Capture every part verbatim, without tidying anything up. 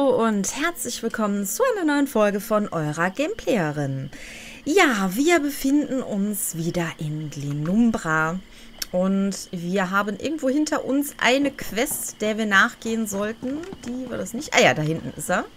Hallo und herzlich willkommen zu einer neuen Folge von eurer Gameplayerin. Ja, wir befinden uns wieder in Glenumbra und wir haben irgendwo hinter uns eine Quest, der wir nachgehen sollten. Die war das nicht? Ah ja, da hinten ist er.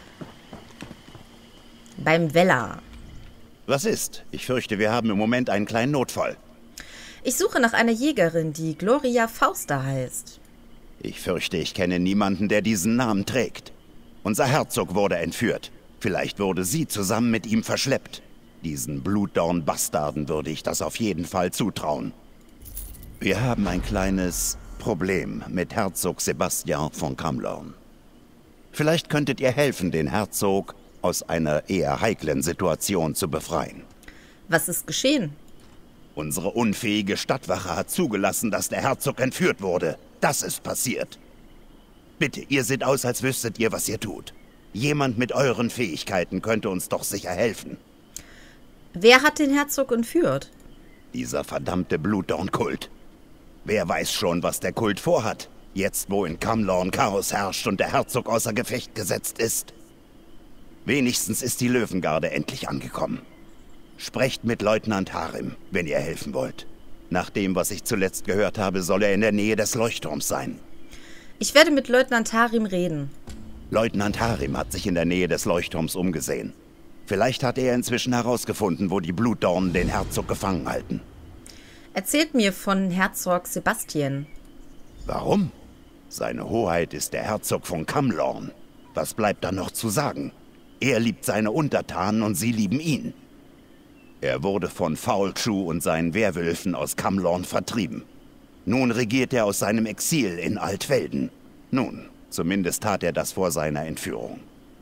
Beim Weller. Was ist? Ich fürchte, wir haben im Moment einen kleinen Notfall. Ich suche nach einer Jägerin, die Gloria Fausta heißt. Ich fürchte, ich kenne niemanden, der diesen Namen trägt. Unser Herzog wurde entführt. Vielleicht wurde sie zusammen mit ihm verschleppt. Diesen Blutdorn-Bastarden würde ich das auf jeden Fall zutrauen. Wir haben ein kleines Problem mit Herzog Sebastian von Camlorn. Vielleicht könntet ihr helfen, den Herzog aus einer eher heiklen Situation zu befreien. Was ist geschehen? Unsere unfähige Stadtwache hat zugelassen, dass der Herzog entführt wurde. Das ist passiert. Bitte, ihr seht aus, als wüsstet ihr, was ihr tut. Jemand mit euren Fähigkeiten könnte uns doch sicher helfen. Wer hat den Herzog entführt? Dieser verdammte Blutdorn-Kult. Wer weiß schon, was der Kult vorhat, jetzt wo in Camlorn Chaos herrscht und der Herzog außer Gefecht gesetzt ist. Wenigstens ist die Löwengarde endlich angekommen. Sprecht mit Leutnant Harim, wenn ihr helfen wollt. Nach dem, was ich zuletzt gehört habe, soll er in der Nähe des Leuchtturms sein. Ich werde mit Leutnant Harim reden. Leutnant Harim hat sich in der Nähe des Leuchtturms umgesehen. Vielleicht hat er inzwischen herausgefunden, wo die Blutdornen den Herzog gefangen halten. Erzählt mir von Herzog Sebastian. Warum? Seine Hoheit ist der Herzog von Camlorn. Was bleibt da noch zu sagen? Er liebt seine Untertanen und sie lieben ihn. Er wurde von Foulchu und seinen Werwölfen aus Camlorn vertrieben. Nun regiert er aus seinem Exil in Altfelden. Nun, zumindest tat er das vor seiner Entführung.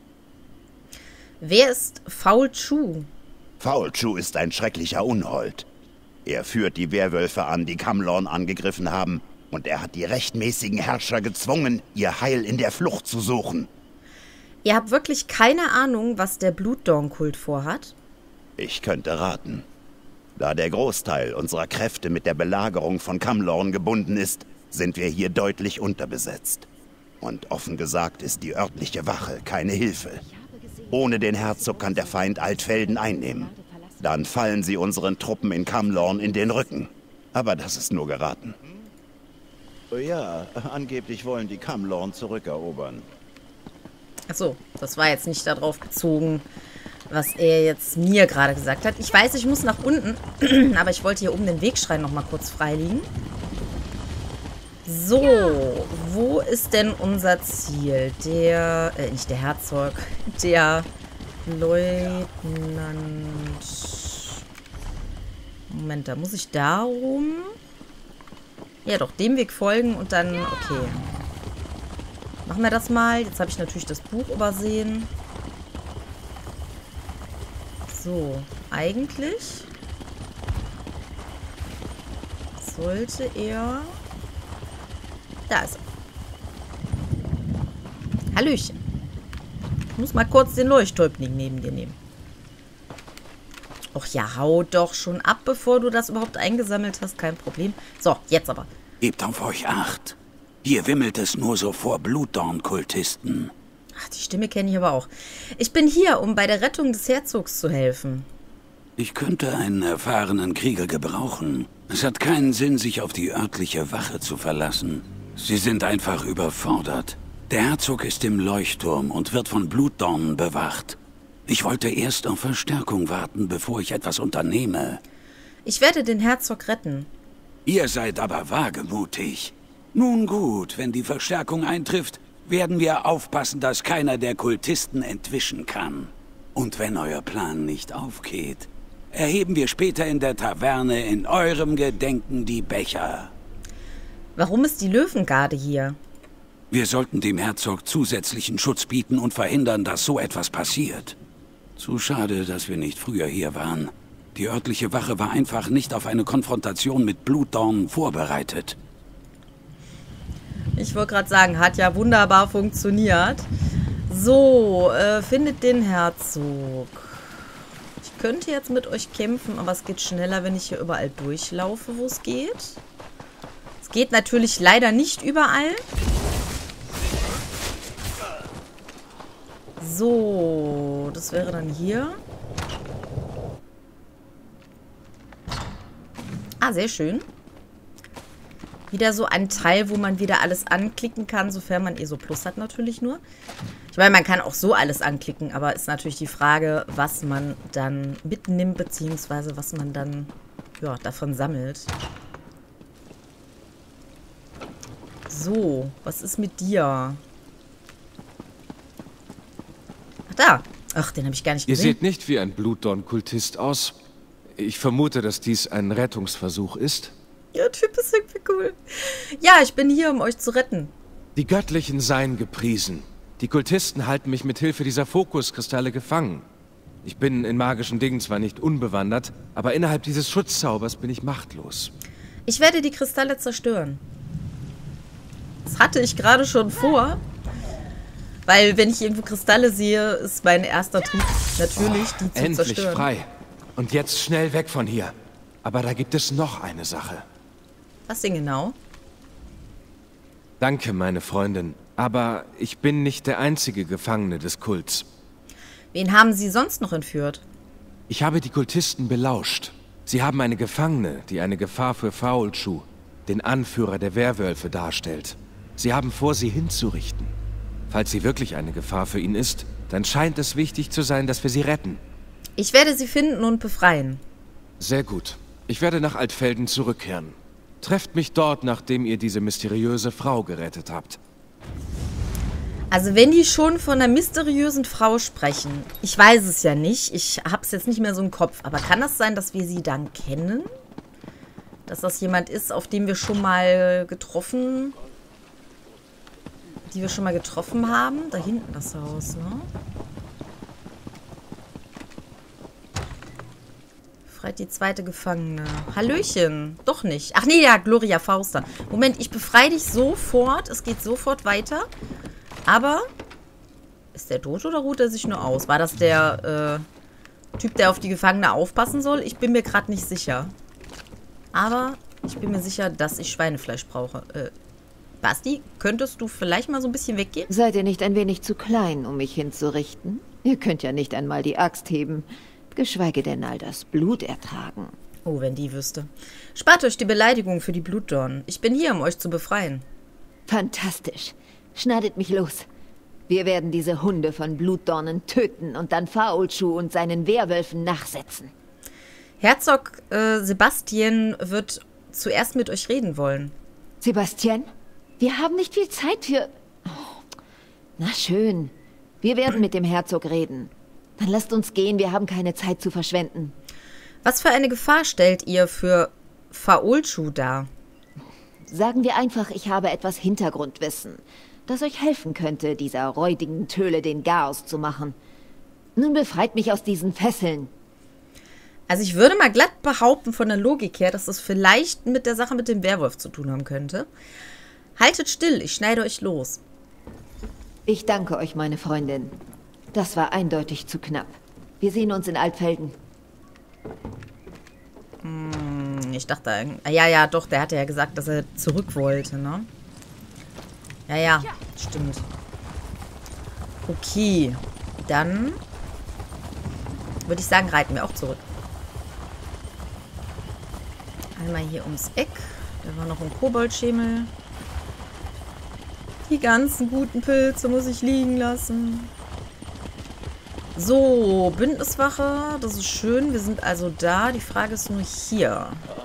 Wer ist Foulchu? Foulchu ist ein schrecklicher Unhold. Er führt die Werwölfe an, die Camlorn angegriffen haben, und er hat die rechtmäßigen Herrscher gezwungen, ihr Heil in der Flucht zu suchen. Ihr habt wirklich keine Ahnung, was der Blutdorn-Kult vorhat? Ich könnte raten. Da der Großteil unserer Kräfte mit der Belagerung von Camlorn gebunden ist, sind wir hier deutlich unterbesetzt. Und offen gesagt ist die örtliche Wache keine Hilfe. Ohne den Herzog kann der Feind Altfelden einnehmen. Dann fallen sie unseren Truppen in Camlorn in den Rücken. Aber das ist nur geraten. Ja, angeblich wollen die Camlorn zurückerobern. Achso, das war jetzt nicht darauf bezogen, was er jetzt mir gerade gesagt hat. Ich weiß, ich muss nach unten, aber ich wollte hier oben den Wegschrein noch mal kurz freilegen. So, wo ist denn unser Ziel? Der, äh, nicht der Herzog, der Leutnant. Moment, da muss ich da rum. Ja, doch, dem Weg folgen und dann, okay. Machen wir das mal. Jetzt habe ich natürlich das Buch übersehen. So, eigentlich sollte er... Da ist er. Hallöchen. Ich muss mal kurz den Leuchttäubling neben dir nehmen. Och ja, hau doch schon ab, bevor du das überhaupt eingesammelt hast. Kein Problem. So, jetzt aber. Gebt auf euch Acht. Hier wimmelt es nur so vor Blutdorn-Kultisten. Ach, die Stimme kenne ich aber auch. Ich bin hier, um bei der Rettung des Herzogs zu helfen. Ich könnte einen erfahrenen Krieger gebrauchen. Es hat keinen Sinn, sich auf die örtliche Wache zu verlassen. Sie sind einfach überfordert. Der Herzog ist im Leuchtturm und wird von Blutdornen bewacht. Ich wollte erst auf Verstärkung warten, bevor ich etwas unternehme. Ich werde den Herzog retten. Ihr seid aber wagemutig. Nun gut, wenn die Verstärkung eintrifft, werden wir aufpassen, dass keiner der Kultisten entwischen kann. Und wenn euer Plan nicht aufgeht, erheben wir später in der Taverne in eurem Gedenken die Becher. Warum ist die Löwengarde hier? Wir sollten dem Herzog zusätzlichen Schutz bieten und verhindern, dass so etwas passiert. Zu schade, dass wir nicht früher hier waren. Die örtliche Wache war einfach nicht auf eine Konfrontation mit Blutdornen vorbereitet. Ich wollte gerade sagen, hat ja wunderbar funktioniert. So, äh, findet den Herzog. Ich könnte jetzt mit euch kämpfen, aber es geht schneller, wenn ich hier überall durchlaufe, wo es geht. Es geht natürlich leider nicht überall. So, das wäre dann hier. Ah, sehr schön. Wieder so ein Teil, wo man wieder alles anklicken kann, sofern man E S O Plus hat natürlich nur. Ich meine, man kann auch so alles anklicken, aber ist natürlich die Frage, was man dann mitnimmt, beziehungsweise was man dann ja, davon sammelt. So, was ist mit dir? Ach, da. Ach, den habe ich gar nicht gesehen. Ihr seht nicht wie ein Blutdorn-Kultist aus. Ich vermute, dass dies ein Rettungsversuch ist. Ja, Typ ist irgendwie cool. Ja, ich bin hier, um euch zu retten. Die Göttlichen seien gepriesen. Die Kultisten halten mich mit Hilfe dieser Fokuskristalle gefangen. Ich bin in magischen Dingen zwar nicht unbewandert, aber innerhalb dieses Schutzzaubers bin ich machtlos. Ich werde die Kristalle zerstören. Das hatte ich gerade schon vor. Weil, wenn ich irgendwo Kristalle sehe, ist mein erster Trieb natürlich, die zu Endlich zerstören. frei. Und jetzt schnell weg von hier. Aber da gibt es noch eine Sache. Was denn genau? Danke, meine Freundin. Aber ich bin nicht der einzige Gefangene des Kults. Wen haben Sie sonst noch entführt? Ich habe die Kultisten belauscht. Sie haben eine Gefangene, die eine Gefahr für Faolschu, den Anführer der Werwölfe, darstellt. Sie haben vor, sie hinzurichten. Falls sie wirklich eine Gefahr für ihn ist, dann scheint es wichtig zu sein, dass wir sie retten. Ich werde sie finden und befreien. Sehr gut. Ich werde nach Altfelden zurückkehren. Trefft mich dort, nachdem ihr diese mysteriöse Frau gerettet habt. Also wenn die schon von einer mysteriösen Frau sprechen, ich weiß es ja nicht, ich habe es jetzt nicht mehr so im Kopf, aber kann das sein, dass wir sie dann kennen? Dass das jemand ist, auf den wir schon mal getroffen, die wir schon mal getroffen haben? Da hinten das Haus, ne? Befreit die zweite Gefangene. Hallöchen. Doch nicht. Ach nee, ja, Gloria Fauster. Moment, ich befreie dich sofort. Es geht sofort weiter. Aber ist der tot oder ruht er sich nur aus? War das der äh, Typ, der auf die Gefangene aufpassen soll? Ich bin mir gerade nicht sicher. Aber ich bin mir sicher, dass ich Schweinefleisch brauche. Äh, Basti, könntest du vielleicht mal so ein bisschen weggehen? Seid ihr nicht ein wenig zu klein, um mich hinzurichten? Ihr könnt ja nicht einmal die Axt heben. Geschweige denn all das Blut ertragen. Oh, wenn die wüsste. Spart euch die Beleidigung für die Blutdornen. Ich bin hier, um euch zu befreien. Fantastisch. Schneidet mich los. Wir werden diese Hunde von Blutdornen töten und dann Faolschu und seinen Werwölfen nachsetzen. Herzog äh, Sebastian wird zuerst mit euch reden wollen. Sebastian, wir haben nicht viel Zeit für... Oh, na schön. Wir werden mit dem Herzog reden. Dann lasst uns gehen, wir haben keine Zeit zu verschwenden. Was für eine Gefahr stellt ihr für Faolschu dar? Sagen wir einfach, ich habe etwas Hintergrundwissen, das euch helfen könnte, dieser räudigen Töle den Garaus zu machen. Nun befreit mich aus diesen Fesseln. Also ich würde mal glatt behaupten von der Logik her, dass es vielleicht mit der Sache mit dem Werwolf zu tun haben könnte. Haltet still, ich schneide euch los. Ich danke euch, meine Freundin. Das war eindeutig zu knapp. Wir sehen uns in Altfelden. Hm, ich dachte, ja, ja, doch, der hatte ja gesagt, dass er zurück wollte, ne? Ja, ja, stimmt. Okay, dann würde ich sagen, reiten wir auch zurück. Einmal hier ums Eck. Da war noch ein Koboldschemel. Die ganzen guten Pilze muss ich liegen lassen. So, Bündniswache, das ist schön. Wir sind also da. Die Frage ist nur hier.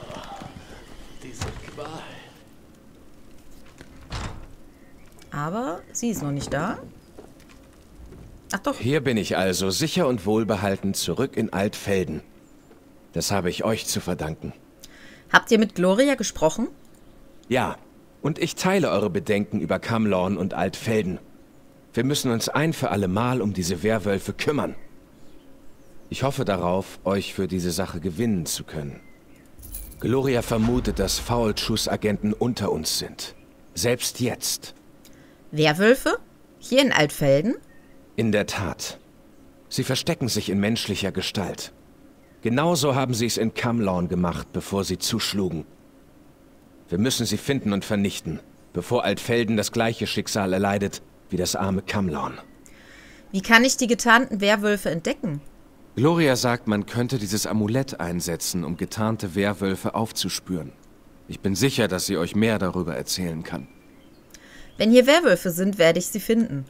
Aber sie ist noch nicht da. Ach doch. Hier bin ich also, sicher und wohlbehalten zurück in Altfelden. Das habe ich euch zu verdanken. Habt ihr mit Gloria gesprochen? Ja, und ich teile eure Bedenken über Camlorn und Altfelden. Wir müssen uns ein für alle Mal um diese Werwölfe kümmern. Ich hoffe darauf, euch für diese Sache gewinnen zu können. Gloria vermutet, dass Faolschus Agenten unter uns sind. Selbst jetzt. Werwölfe? Hier in Altfelden? In der Tat. Sie verstecken sich in menschlicher Gestalt. Genauso haben sie es in Camlorn gemacht, bevor sie zuschlugen. Wir müssen sie finden und vernichten, bevor Altfelden das gleiche Schicksal erleidet wie das arme Camlorn. Wie kann ich die getarnten Werwölfe entdecken? Gloria sagt, man könnte dieses Amulett einsetzen, um getarnte Werwölfe aufzuspüren. Ich bin sicher, dass sie euch mehr darüber erzählen kann. Wenn hier Werwölfe sind, werde ich sie finden.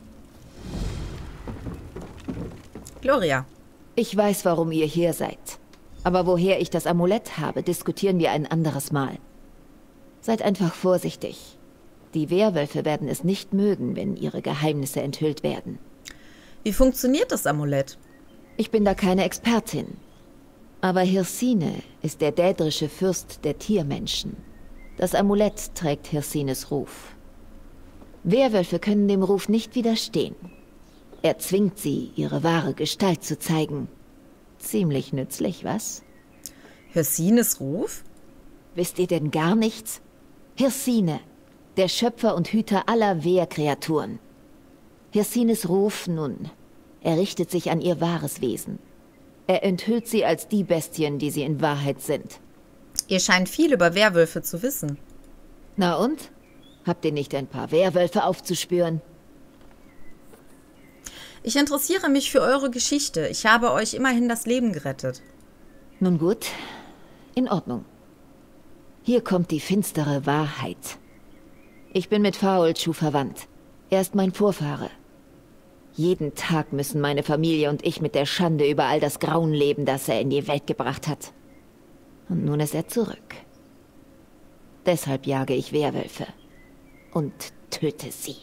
Gloria. Ich weiß, warum ihr hier seid. Aber woher ich das Amulett habe, diskutieren wir ein anderes Mal. Seid einfach vorsichtig. Die Werwölfe werden es nicht mögen, wenn ihre Geheimnisse enthüllt werden. Wie funktioniert das Amulett? Ich bin da keine Expertin. Aber Hirsine ist der dädrische Fürst der Tiermenschen. Das Amulett trägt Hirsines Ruf. Werwölfe können dem Ruf nicht widerstehen. Er zwingt sie, ihre wahre Gestalt zu zeigen. Ziemlich nützlich, was? Hirsines Ruf? Wisst ihr denn gar nichts? Hirsine, der Schöpfer und Hüter aller Wehrkreaturen. Hirsines Ruf, nun, er richtet sich an ihr wahres Wesen. Er enthüllt sie als die Bestien, die sie in Wahrheit sind. Ihr scheint viel über Werwölfe zu wissen. Na und? Habt ihr nicht ein paar Werwölfe aufzuspüren? Ich interessiere mich für eure Geschichte. Ich habe euch immerhin das Leben gerettet. Nun gut, in Ordnung. Hier kommt die finstere Wahrheit. Ich bin mit Faolschu verwandt. Er ist mein Vorfahre. Jeden Tag müssen meine Familie und ich mit der Schande über all das Grauen leben, das er in die Welt gebracht hat. Und nun ist er zurück. Deshalb jage ich Werwölfe. Und töte sie.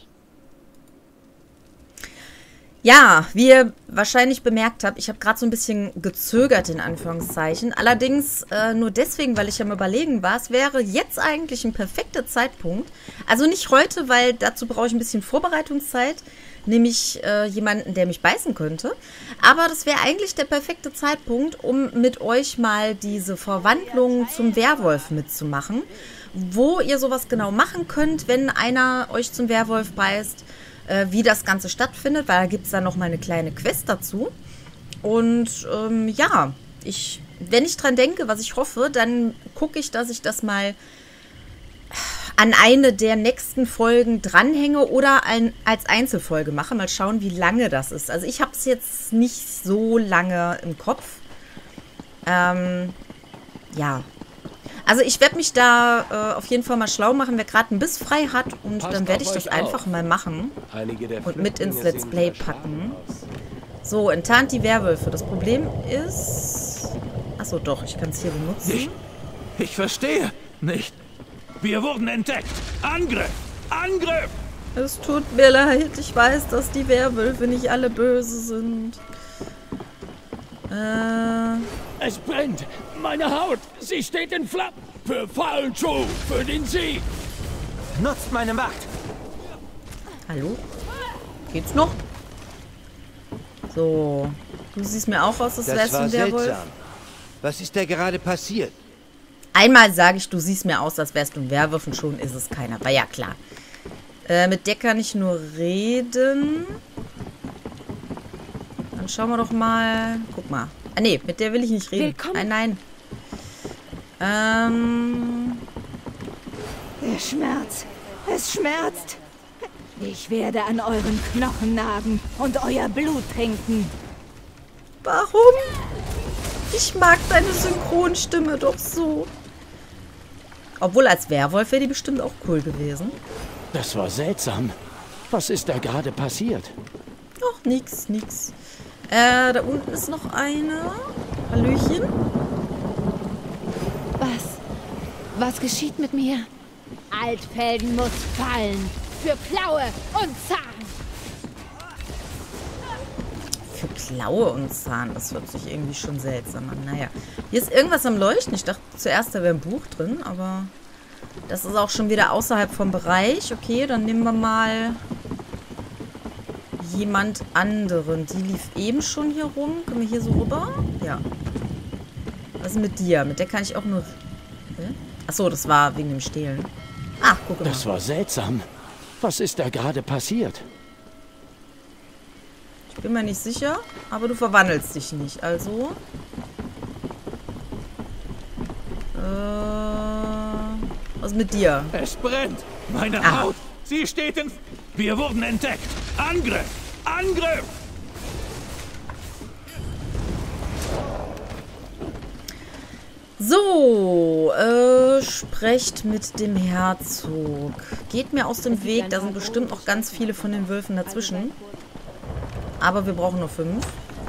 Ja, wie ihr wahrscheinlich bemerkt habt, ich habe gerade so ein bisschen gezögert, in Anführungszeichen. Allerdings äh, nur deswegen, weil ich am Überlegen war, es wäre jetzt eigentlich ein perfekter Zeitpunkt. Also nicht heute, weil dazu brauche ich ein bisschen Vorbereitungszeit. Nämlich äh, jemanden, der mich beißen könnte. Aber das wäre eigentlich der perfekte Zeitpunkt, um mit euch mal diese Verwandlung zum Werwolf mitzumachen. Wo ihr sowas genau machen könnt, wenn einer euch zum Werwolf beißt. Äh, wie das Ganze stattfindet, weil da gibt es dann noch mal eine kleine Quest dazu. Und ähm, ja, ich, wenn ich dran denke, was ich hoffe, dann gucke ich, dass ich das mal an eine der nächsten Folgen dranhänge oder ein, als Einzelfolge mache. Mal schauen, wie lange das ist. Also ich habe es jetzt nicht so lange im Kopf. Ähm, ja. Also ich werde mich da äh, auf jeden Fall mal schlau machen, wer gerade einen Biss frei hat. Und Passt dann werde ich das einfach mal machen und mit ins Let's Play packen. So, enttarnt die Werwölfe. Das Problem ist... Achso, doch, ich kann es hier benutzen. Ich, ich verstehe nicht. Wir wurden entdeckt. Angriff! Angriff! Es tut mir leid. Ich weiß, dass die Werwölfe nicht alle böse sind. Äh... Es brennt! Meine Haut! Sie steht in Flammen! Für Faolschu! Für den Sieg! Nutzt meine Macht! Hallo? Geht's noch? So. Du siehst mir auch aus, als wärst du ein Werwolf. Seltsam. Was ist da gerade passiert? Einmal sage ich, du siehst mir aus, als wärst du ein Werwolf und schon ist es keiner. War ja klar. Äh, mit der kann ich nur reden. Dann schauen wir doch mal. Guck mal. Ah, nee, mit der will ich nicht reden. Willkommen. Nein, nein. Ähm. Der Schmerz. Es schmerzt. Ich werde an euren Knochen nagen und euer Blut trinken. Warum? Ich mag deine Synchronstimme doch so. Obwohl, als Werwolf wäre die bestimmt auch cool gewesen. Das war seltsam. Was ist da gerade passiert? Ach, nix, nix. Äh, da unten ist noch eine. Hallöchen. Was? Was geschieht mit mir? Altfelden muss fallen. Für Klaue und Zahn. Für Klaue und Zahn, das hört sich irgendwie schon seltsam an. Naja, hier ist irgendwas am Leuchten. Ich dachte zuerst, da wäre ein Buch drin, aber das ist auch schon wieder außerhalb vom Bereich. Okay, dann nehmen wir mal jemand anderen. Die lief eben schon hier rum. Können wir hier so rüber? Ja. Was ist mit dir? Mit der kann ich auch nur... Hä? Achso, das war wegen dem Stehlen. Ah, guck mal. Das war seltsam. Was ist da gerade passiert? Ich bin mir nicht sicher, aber du verwandelst dich nicht. Also... Äh... Was ist mit dir? Es brennt! Meine Ah. Haut! Sie steht in... Wir wurden entdeckt! Angriff! Angriff! So, äh, sprecht mit dem Herzog. Geht mir aus dem Weg, da sind bestimmt noch ganz viele von den Wölfen dazwischen. Aber wir brauchen nur fünf.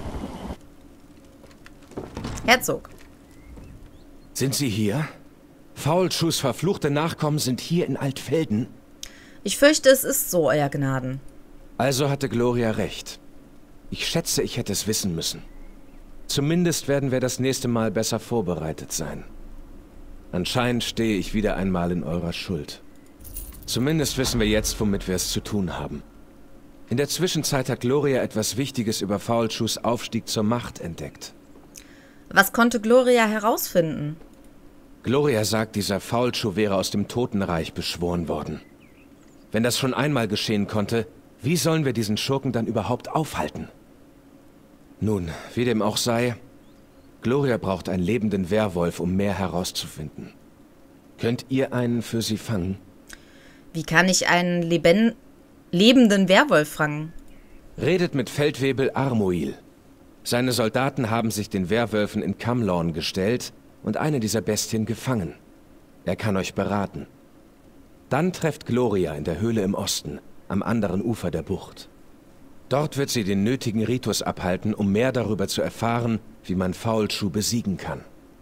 Herzog. Sind Sie hier? Faulschuhs verfluchte Nachkommen sind hier in Altfelden? Ich fürchte, es ist so, Euer Gnaden. Also hatte Gloria recht. Ich schätze, ich hätte es wissen müssen. Zumindest werden wir das nächste Mal besser vorbereitet sein. Anscheinend stehe ich wieder einmal in eurer Schuld. Zumindest wissen wir jetzt, womit wir es zu tun haben. In der Zwischenzeit hat Gloria etwas Wichtiges über Faulschuhs Aufstieg zur Macht entdeckt. Was konnte Gloria herausfinden? Gloria sagt, dieser Faulschuh wäre aus dem Totenreich beschworen worden. Wenn das schon einmal geschehen konnte, wie sollen wir diesen Schurken dann überhaupt aufhalten? Nun, wie dem auch sei, Gloria braucht einen lebenden Werwolf, um mehr herauszufinden. Könnt ihr einen für sie fangen? Wie kann ich einen leben lebenden Werwolf fangen? Redet mit Feldwebel Armuil. Seine Soldaten haben sich den Werwölfen in Camlorn gestellt und eine dieser Bestien gefangen. Er kann euch beraten. Dann trefft Gloria in der Höhle im Osten, am anderen Ufer der Bucht. Dort wird sie den nötigen Ritus abhalten, um mehr darüber zu erfahren, wie man Faulschuh besiegen kann.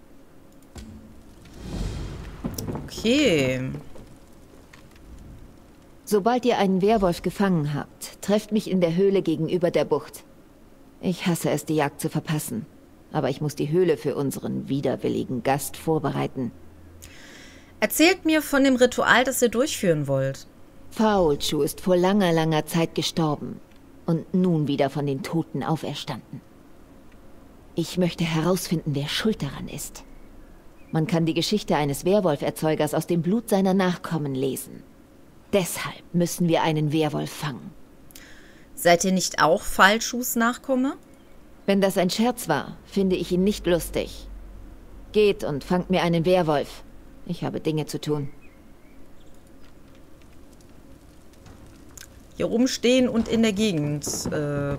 Okay. Sobald ihr einen Werwolf gefangen habt, trefft mich in der Höhle gegenüber der Bucht. Ich hasse es, die Jagd zu verpassen. Aber ich muss die Höhle für unseren widerwilligen Gast vorbereiten. Erzählt mir von dem Ritual, das ihr durchführen wollt. Faulschuh ist vor langer, langer Zeit gestorben und nun wieder von den Toten auferstanden. Ich möchte herausfinden, wer schuld daran ist. Man kann die Geschichte eines Werwolferzeugers aus dem Blut seiner Nachkommen lesen. Deshalb müssen wir einen Werwolf fangen. Seid ihr nicht auch Faulschuhs Nachkomme? Wenn das ein Scherz war, finde ich ihn nicht lustig. Geht und fangt mir einen Werwolf. Ich habe Dinge zu tun. Hier rumstehen und in der Gegend, äh,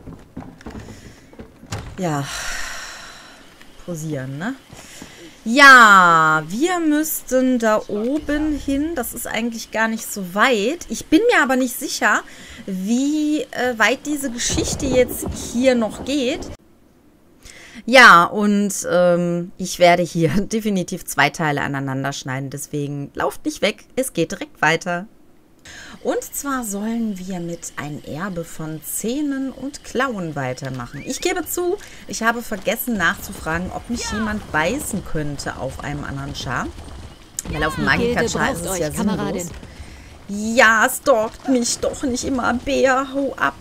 ja, posieren, ne? Ja, wir müssten da oben hin. Das ist eigentlich gar nicht so weit. Ich bin mir aber nicht sicher, wie äh, weit diese Geschichte jetzt hier noch geht. Ja, und ähm, ich werde hier definitiv zwei Teile aneinander schneiden. Deswegen lauft nicht weg, es geht direkt weiter. Und zwar sollen wir mit Ein Erbe von Zähnen und Klauen weitermachen. Ich gebe zu, ich habe vergessen nachzufragen, ob mich jemand beißen könnte auf einem anderen Char. Weil auf dem Magika-Char ist es ja sinnlos. Ja, stalkt mich doch nicht immer, Bär, hau ab.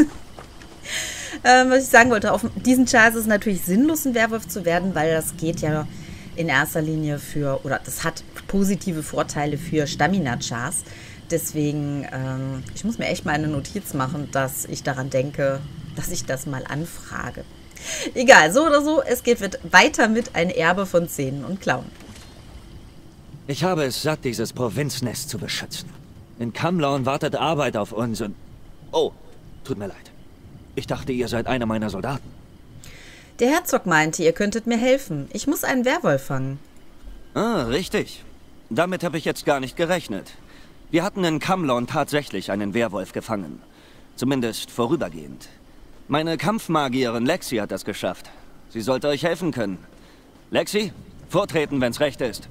ähm, was ich sagen wollte, auf diesen Char ist es natürlich sinnlos, ein Werwolf zu werden, weil das geht ja in erster Linie für, oder das hat positive Vorteile für Stamina-Chars. Deswegen, ähm, ich muss mir echt mal eine Notiz machen, dass ich daran denke, dass ich das mal anfrage. Egal, so oder so, es geht weiter mit Ein Erbe von Zähnen und Klauen. Ich habe es satt, dieses Provinznest zu beschützen. In Camlorn wartet Arbeit auf uns und... Oh, tut mir leid. Ich dachte, ihr seid einer meiner Soldaten. Der Herzog meinte, ihr könntet mir helfen. Ich muss einen Werwolf fangen. Ah, richtig. Damit habe ich jetzt gar nicht gerechnet. Wir hatten in Camlorn tatsächlich einen Werwolf gefangen. Zumindest vorübergehend. Meine Kampfmagierin Lexi hat das geschafft. Sie sollte euch helfen können. Lexi, vortreten, wenn's recht ist.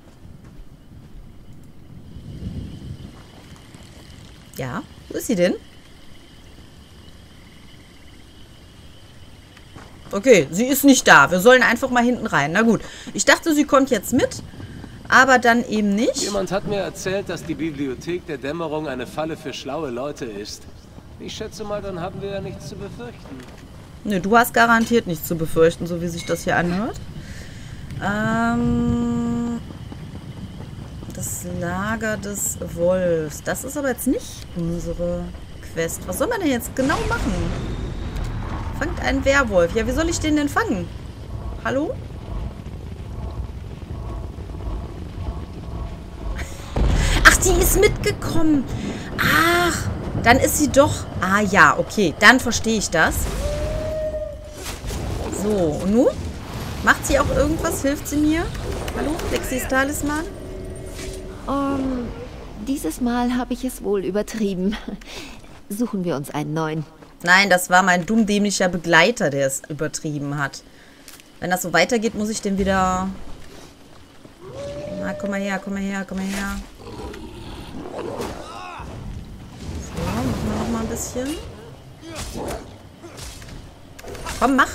Ja, wo ist sie denn? Okay, sie ist nicht da. Wir sollen einfach mal hinten rein. Na gut, ich dachte, sie kommt jetzt mit. Aber dann eben nicht. Jemand hat mir erzählt, dass die Bibliothek der Dämmerung eine Falle für schlaue Leute ist. Ich schätze mal, dann haben wir ja nichts zu befürchten. Ne, du hast garantiert nichts zu befürchten, so wie sich das hier anhört. Ähm, das Lager des Wolfs. Das ist aber jetzt nicht unsere Quest. Was soll man denn jetzt genau machen? Fangt einen Werwolf. Ja, wie soll ich den denn fangen? Hallo? Die ist mitgekommen. Ach, Dann ist sie doch... Ah ja, okay. Dann verstehe ich das. So, und nun? Macht sie auch irgendwas? Hilft sie mir? Hallo? Lexis Talisman? Um, dieses Mal habe ich es wohl übertrieben. Suchen wir uns einen neuen. Nein, das war mein dummdämlicher Begleiter, der es übertrieben hat. Wenn das so weitergeht, muss ich den wieder... Na, komm mal her, komm mal her, komm mal her. So, machen wir noch mal ein bisschen. Komm, mach.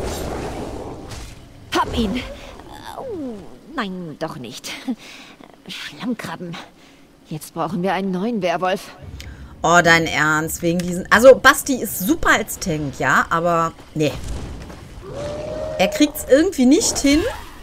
Hab ihn. Oh, nein, doch nicht. Schlammkrabben. Jetzt brauchen wir einen neuen Werwolf. Oh, dein Ernst, wegen diesen... Also, Basti ist super als Tank, ja, aber... Nee. Er kriegt's irgendwie nicht hin.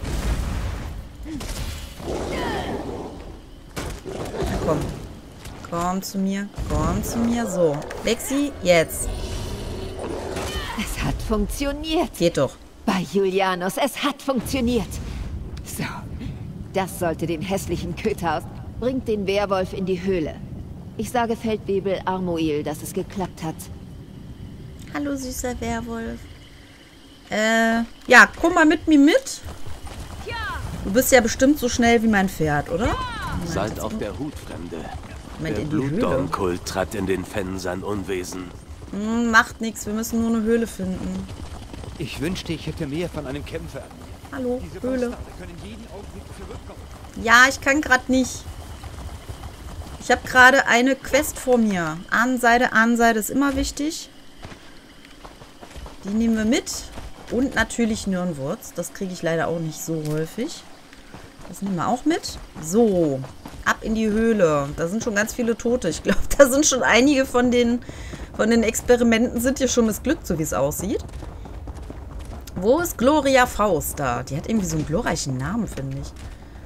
Na komm. Komm zu mir, komm zu mir. So, Lexi, jetzt. Es hat funktioniert. Geht doch. Bei Julianus, es hat funktioniert. So, das sollte den hässlichen Köter aus... Bringt den Werwolf in die Höhle. Ich sage Feldwebel Armoil, dass es geklappt hat. Hallo, süßer Werwolf. Äh, ja, komm mal mit mir mit. Du bist ja bestimmt so schnell wie mein Pferd, oder? Moment, Seid auf der Hut, Fremde. Moment, Der in die Höhle. Blutdornkult treibt in den Fennen sein Unwesen. Hm, macht nichts, wir müssen nur eine Höhle finden. Ich wünschte, ich hätte mehr von einem Kämpfer. Hallo, Diese Höhle. Bastarde können jeden Augenblick zurückkommen. Ja, ich kann gerade nicht. Ich habe gerade eine Quest vor mir. Ahnenseide, Ahnenseide ist immer wichtig. Die nehmen wir mit. Und natürlich Nirnwurz. Das kriege ich leider auch nicht so häufig. Das nehmen wir auch mit. So, ab in die Höhle. Da sind schon ganz viele Tote. Ich glaube, da sind schon einige von den, von den Experimenten sind hier schon missglückt, so wie es aussieht. Wo ist Gloria Faust da? Die hat irgendwie so einen glorreichen Namen, finde ich.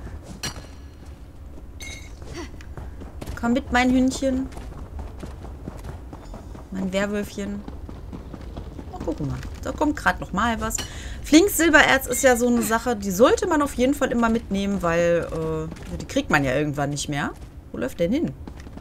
Komm mit, mein Hündchen. Mein Werwölfchen. Oh, guck mal. Da kommt gerade noch mal was. Flinks Silbererz ist ja so eine Sache, die sollte man auf jeden Fall immer mitnehmen, weil äh, die kriegt man ja irgendwann nicht mehr. Wo läuft der hin?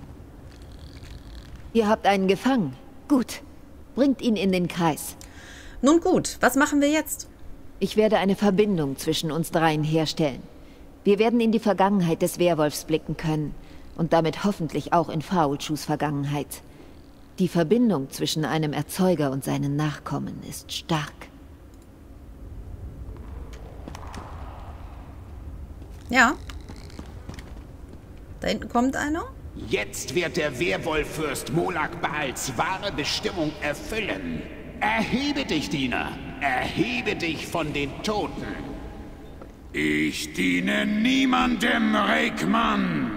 Ihr habt einen gefangen. Gut. Bringt ihn in den Kreis. Nun gut, was machen wir jetzt? Ich werde eine Verbindung zwischen uns dreien herstellen. Wir werden in die Vergangenheit des Werwolfs blicken können. Und damit hoffentlich auch in Faultschus Vergangenheit. Die Verbindung zwischen einem Erzeuger und seinen Nachkommen ist stark. Ja. Da hinten kommt einer. Jetzt wird der Werwolf-Fürst Molag Baals wahre Bestimmung erfüllen. Erhebe dich, Diener. Erhebe dich von den Toten. Ich diene niemandem, Reikmann.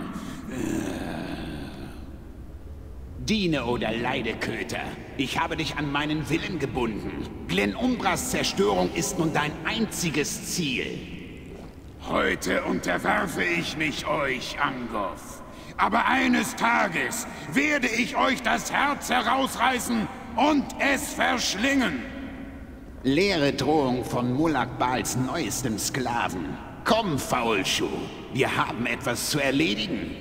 Diene oder leide, Köter. Ich habe dich an meinen Willen gebunden. Glen Umbras Zerstörung ist nun dein einziges Ziel. Heute unterwerfe ich mich euch, Angoth. Aber eines Tages werde ich euch das Herz herausreißen und es verschlingen. Leere Drohung von Molag Baals neuestem Sklaven. Komm, Faulschuh. Wir haben etwas zu erledigen.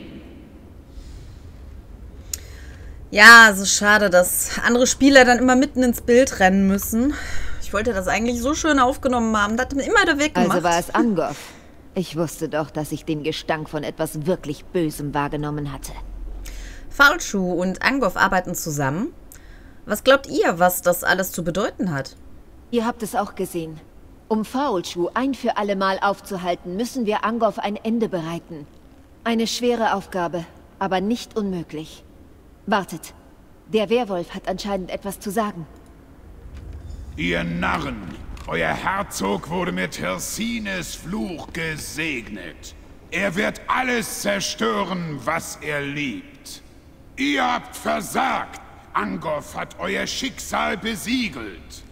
Ja, so schade, dass andere Spieler dann immer mitten ins Bild rennen müssen. Ich wollte das eigentlich so schön aufgenommen haben. Das hat mir immer da weggemacht. Also war es Angoth. Ich wusste doch, dass ich den Gestank von etwas wirklich Bösem wahrgenommen hatte. Faulschuh und Angoth arbeiten zusammen. Was glaubt ihr, was das alles zu bedeuten hat? Ihr habt es auch gesehen. Um Faulschuh ein für alle Mal aufzuhalten, müssen wir Angoth ein Ende bereiten. Eine schwere Aufgabe, aber nicht unmöglich. Wartet. Der Werwolf hat anscheinend etwas zu sagen. Ihr Narren! Euer Herzog wurde mit Hirsines Fluch gesegnet. Er wird alles zerstören, was er liebt. Ihr habt versagt. Angoth hat euer Schicksal besiegelt.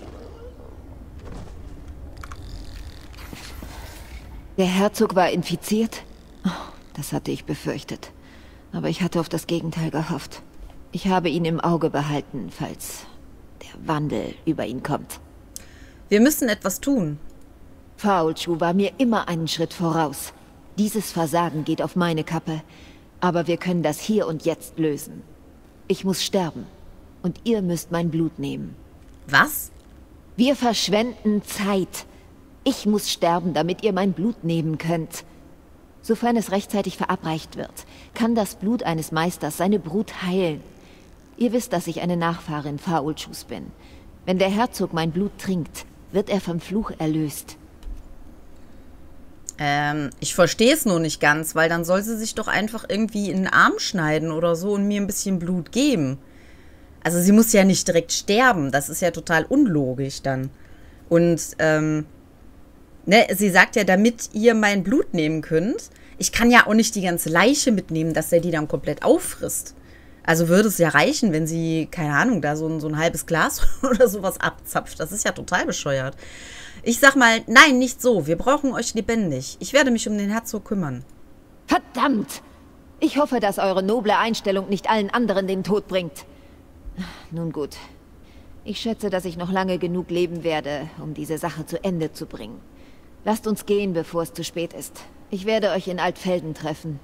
Der Herzog war infiziert? Oh, das hatte ich befürchtet. Aber ich hatte auf das Gegenteil gehofft. Ich habe ihn im Auge behalten, falls der Wandel über ihn kommt. Wir müssen etwas tun. Faulschuh war mir immer einen Schritt voraus. Dieses Versagen geht auf meine Kappe. Aber wir können das hier und jetzt lösen. Ich muss sterben. Und ihr müsst mein Blut nehmen. Was? Wir verschwenden Zeit. Ich muss sterben, damit ihr mein Blut nehmen könnt. Sofern es rechtzeitig verabreicht wird, kann das Blut eines Meisters seine Brut heilen. Ihr wisst, dass ich eine Nachfahrin Faolschus bin. Wenn der Herzog mein Blut trinkt, wird er vom Fluch erlöst. Ähm, ich verstehe es nur nicht ganz, weil dann soll sie sich doch einfach irgendwie in den Arm schneiden oder so und mir ein bisschen Blut geben. Also sie muss ja nicht direkt sterben, das ist ja total unlogisch dann. Und, ähm, ne, sie sagt ja, damit ihr mein Blut nehmen könnt, ich kann ja auch nicht die ganze Leiche mitnehmen, dass er die dann komplett auffrisst. Also würde es ja reichen, wenn sie, keine Ahnung, da so ein, so ein halbes Glas oder sowas abzapft. Das ist ja total bescheuert. Ich sag mal, nein, nicht so. Wir brauchen euch lebendig. Ich werde mich um den Herzog kümmern. Verdammt! Ich hoffe, dass eure noble Einstellung nicht allen anderen den Tod bringt. Nun gut. Ich schätze, dass ich noch lange genug leben werde, um diese Sache zu Ende zu bringen. Lasst uns gehen, bevor es zu spät ist. Ich werde euch in Altfelden treffen.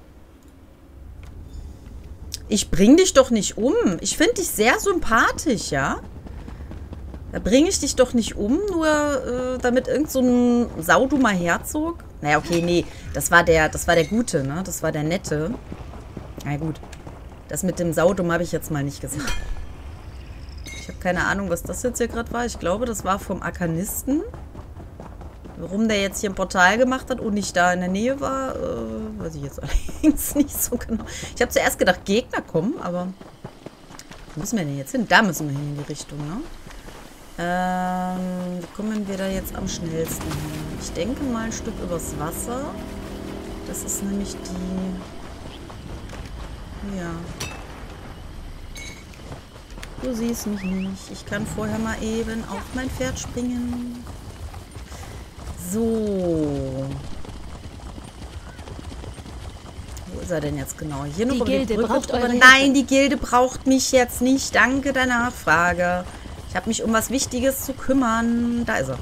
Ich bring dich doch nicht um. Ich finde dich sehr sympathisch, ja? Da bringe ich dich doch nicht um, nur äh, damit irgend so ein saudummer Herzog. Naja, okay, nee. Das war der, das war der Gute, ne? Das war der Nette. Na gut. Das mit dem Saudum habe ich jetzt mal nicht gesagt. Ich habe keine Ahnung, was das jetzt hier gerade war. Ich glaube, das war vom Arkanisten. Warum der jetzt hier ein Portal gemacht hat und nicht da in der Nähe war, äh, weiß ich jetzt allerdings nicht so genau. Ich habe zuerst gedacht, Gegner kommen, aber wo müssen wir denn jetzt hin? Da müssen wir hin in die Richtung, ne? Ähm, wie kommen wir da jetzt am schnellsten hin? Ich denke mal ein Stück übers Wasser. Das ist nämlich die... Ja. Du siehst mich nicht. Ich kann vorher mal eben auf mein Pferd springen. So. Wo ist er denn jetzt genau? Hier noch Die über die Gilde Brücke braucht drüber. eure Nein, Hilfe. die Gilde braucht mich jetzt nicht. Danke der Nachfrage. Ich habe mich um was Wichtiges zu kümmern. Da ist er.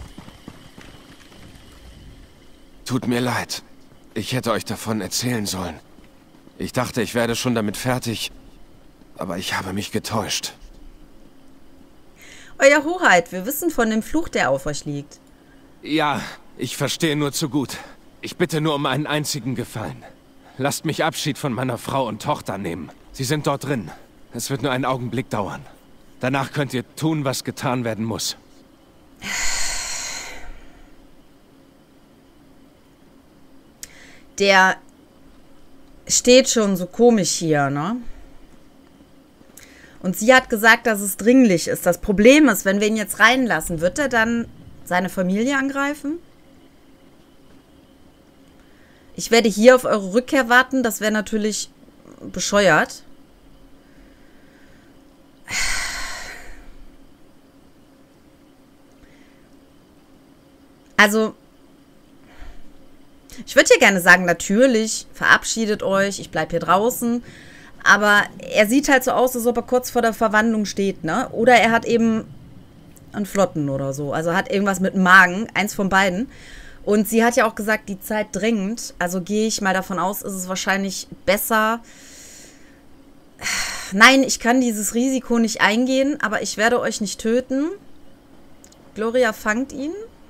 Tut mir leid. Ich hätte euch davon erzählen sollen. Ich dachte, ich werde schon damit fertig, aber ich habe mich getäuscht. Euer Hoheit, wir wissen von dem Fluch, der auf euch liegt. Ja, ich verstehe nur zu gut. Ich bitte nur um einen einzigen Gefallen. Lasst mich Abschied von meiner Frau und Tochter nehmen. Sie sind dort drin. Es wird nur einen Augenblick dauern. Danach könnt ihr tun, was getan werden muss. Der steht schon so komisch hier, ne? Und sie hat gesagt, dass es dringlich ist. Das Problem ist, wenn wir ihn jetzt reinlassen, wird er dann seine Familie angreifen? Ich werde hier auf eure Rückkehr warten. Das wäre natürlich bescheuert. Also, ich würde hier gerne sagen, natürlich, verabschiedet euch, ich bleibe hier draußen. Aber er sieht halt so aus, als ob er kurz vor der Verwandlung steht, ne? Oder er hat eben einen Flotten oder so. Also hat irgendwas mit dem Magen, eins von beiden. Und sie hat ja auch gesagt, die Zeit dringend. Also gehe ich mal davon aus, ist es wahrscheinlich besser. Nein, ich kann dieses Risiko nicht eingehen, aber ich werde euch nicht töten. Gloria fangt ihn.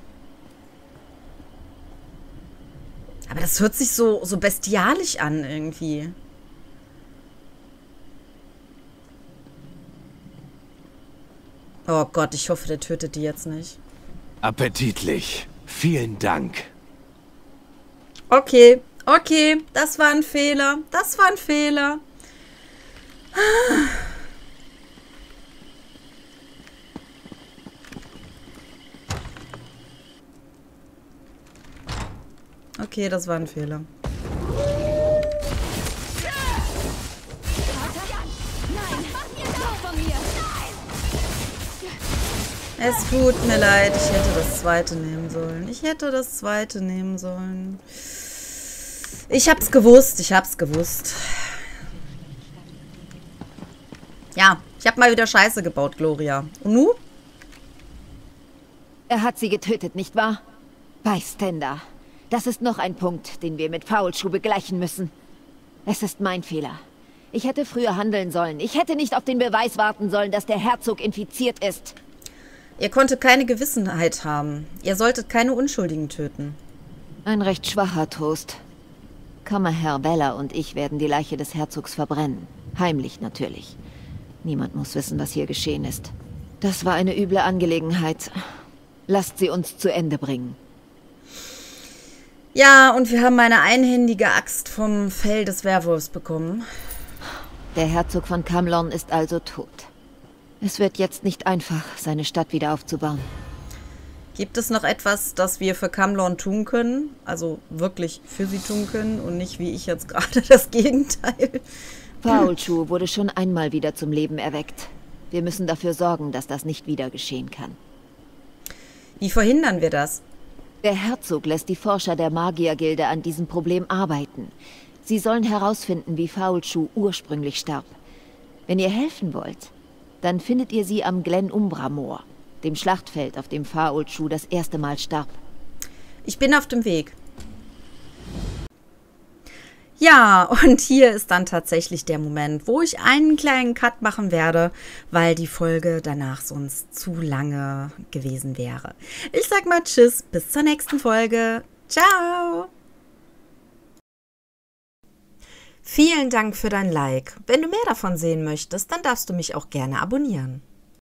Aber das hört sich so, so bestialisch an irgendwie. Oh Gott, ich hoffe, der tötet die jetzt nicht. Appetitlich. Vielen Dank. Okay, okay, das war ein Fehler. Das war ein Fehler. Okay, das war ein Fehler. Es tut mir leid, ich hätte das zweite nehmen sollen. Ich hätte das zweite nehmen sollen. Ich hab's gewusst, ich hab's gewusst. Ja, ich hab mal wieder Scheiße gebaut, Gloria. Und nu? Er hat sie getötet, nicht wahr? Bystander. Das ist noch ein Punkt, den wir mit Faulschuh begleichen müssen. Es ist mein Fehler. Ich hätte früher handeln sollen. Ich hätte nicht auf den Beweis warten sollen, dass der Herzog infiziert ist. Ihr konntet keine Gewissenheit haben. Ihr solltet keine Unschuldigen töten. Ein recht schwacher Trost. Kammerherr Beller und ich werden die Leiche des Herzogs verbrennen. Heimlich natürlich. Niemand muss wissen, was hier geschehen ist. Das war eine üble Angelegenheit. Lasst sie uns zu Ende bringen. Ja, und wir haben eine einhändige Axt vom Fell des Werwolfs bekommen. Der Herzog von Camlorn ist also tot. Es wird jetzt nicht einfach, seine Stadt wieder aufzubauen. Gibt es noch etwas, das wir für Camlorn tun können? Also wirklich für sie tun können und nicht wie ich jetzt gerade das Gegenteil. Faulschuh wurde schon einmal wieder zum Leben erweckt. Wir müssen dafür sorgen, dass das nicht wieder geschehen kann. Wie verhindern wir das? Der Herzog lässt die Forscher der Magiergilde an diesem Problem arbeiten. Sie sollen herausfinden, wie Faulschuh ursprünglich starb. Wenn ihr helfen wollt, dann findet ihr sie am Glen Umbra Moor, dem Schlachtfeld, auf dem Faulschuh das erste Mal starb. Ich bin auf dem Weg. Ja, und hier ist dann tatsächlich der Moment, wo ich einen kleinen Cut machen werde, weil die Folge danach sonst zu lange gewesen wäre. Ich sag mal Tschüss, bis zur nächsten Folge. Ciao! Vielen Dank für dein Like. Wenn du mehr davon sehen möchtest, dann darfst du mich auch gerne abonnieren.